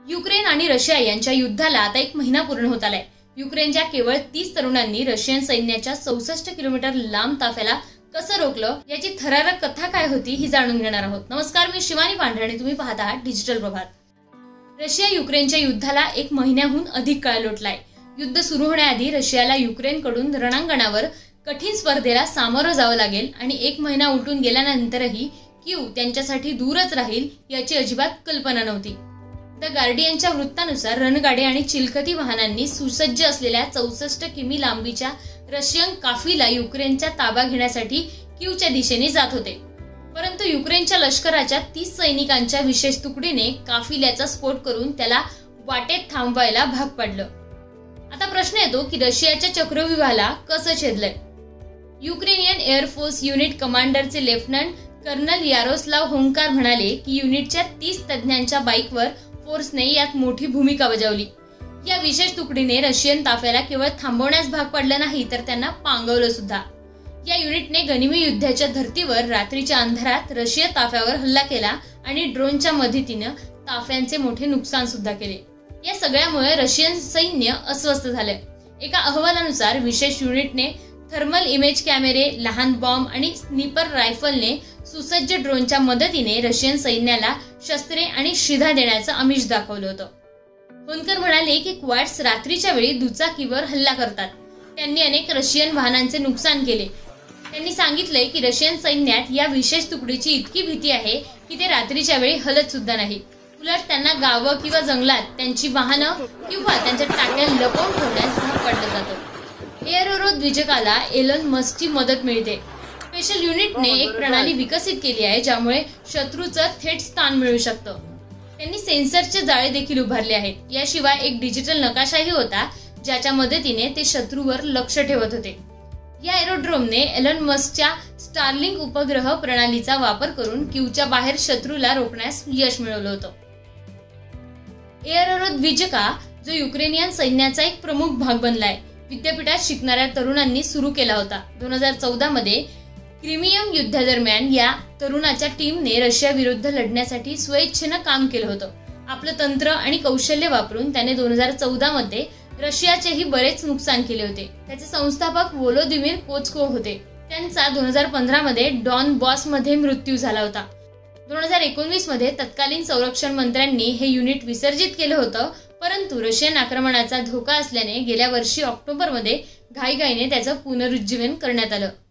Ukraine आणि Russia यांच्या युद्धाला आता 1 महिना पूर्ण होत आलाय। युक्रेनच्या केवळ 30 तरुणांनी रशियन सैन्याच्या 64 किलोमीटर लांब ताफ्याला कसं रोखलं याची थरारक कथा काय होती ही जाणून घेणार आहोत। नमस्कार, मी शिवानी पांढरे आणि तुम्ही पाहत आहात डिजिटल प्रभात। रशिया युक्रेनच्या युद्धाला 1 महिन्याहून अधिक काळ लोटलाय। युद्ध सुरू होण्याआधी रशियाला युक्रेनकडून रणांगणावर कठीण स्पर्धेला सामोरं जावं लागेल आणि 1 महिना उलटून गेल्यानंतरही कीव त्यांच्यासाठी दूरच राहील याची अजिबात कल्पना नव्हती। द गार्डियनच्या वृत्तानुसार रणगाडे आणि चिलखती वाहनांनी सुसज्ज असलेल्या 64 किमी लांबीच्या रशियन काफिला युक्रेनचा ताबा घेण्यासाठी कीवच्या दिशेने जात होते। परंतु युक्रेनच्या लष्कराच्या 30 सैनिकांच्या विशेष तुकडीने काफिल्याचा स्फोट करून त्याला वाटेत थांबवायला भाग पाडलं। आता प्रश्न येतो की रशियाच्या चक्रव्यूहाला कसं छेदलंय। युक्रेनियन एअरफोर्स युनिट कमांडरचे लेफ्टनंट कर्नल यारोस्लाव होंकार म्हणाले की युनिटच्या 30 तज्ञांच्या बाईकवर फोर्सने यात मोठी भूमिका बजावली। या विशेष तुकडीने रशियन ताफ्याला केवळ थांबवण्यास भाग पाडलं नाही तर त्यांना पांगवलं सुद्धा। या युनिटने गनिमी युद्धाच्या धर्तीवर रात्रीच्या अंधारात रशिया ताफ्यावर हल्ला केला आणि ड्रोनच्या मदतीने ताफ्यांचे मोठे नुकसान सुद्धा केले। या सगळ्यामुळे रशियन सैन्य अस्वस्थ झाले। एका अहवालानुसार विशेष युनिटने थर्मल इमेज कॅमेरे, लहान बॉम्ब आणि स्निपर रायफलने सुसज्ज ड्रोनच्या मदतीने रशियन सैन्याला शस्त्रे आणि शिधा देण्याचं आमिष दाखवलं होतं। होनकर म्हणाले की क्वाड्स रात्रीच्या वेळी दुचाकीवर हल्ला करतात। त्यांनी अनेक रशियन वाहनांचे नुकसान केले। त्यांनी सांगितलंय की रशियन सैन्यात या विशेष तुकडीची इतकी भीती आहे की ते रात्रीच्या वेळी हलत सुद्धा नाही। उलट त्यांना गावं किंवा जंगलात त्यांची वाहनं किंवा त्यांच्या टाक्या लपवून ठेवण्यास भाग पाडलं जातं। एअरोद्विजकाला एलन मस्कची मदत मिळते। स्पेशल युनिटने एक प्रणाली विकसित केली आहे ज्यामुळे शत्रूचं थेट स्थान मिळू शकतं। त्यांनी सेन्सरचे जाळे देखील उभारले आहेत। याशिवाय एक डिजिटल नकाशाही होता ज्याच्या मदतीने ते शत्रूवर लक्ष ठेवत होते। या एरोड्रोमने एलन मस्कच्या स्टारलिंक उपग्रह प्रणालीचा वापर करून कीवच्या बाहेर शत्रूला रोखण्यास यश मिळवलं होतं। एअरोद्विजका जो युक्रेनियन सैन्याचा एक प्रमुख भाग बनलाय, विद्यापीठात शिकणाऱ्या तरुणांनी सुरू केला होता। 2014 मध्ये क्रिमियम युद्धादरम्यान या तरुणाच्या टीमने रशिया विरुद्ध लढण्यासाठी स्वेच्छेनं काम केलं होतं। आपलं तंत्र आणि कौशल्य वापरून त्याने 2014 मध्ये रशियाचेही बरेच नुकसान केले होते। त्याचे संस्थापक व्होलोदिमीर कोचको होते। त्यांचा 2015 मध्ये डॉन बॉस मध्ये मृत्यू झाला होता। 2019 मध्ये तत्कालीन संरक्षण मंत्र्यांनी हे युनिट विसर्जित केलं होतं, परंतु रशियन आक्रमणाचा धोका असल्याने गेल्या वर्षी ऑक्टोबर मध्ये घाईघाईने त्याचं पुनरुज्जीवन करण्यात आलं।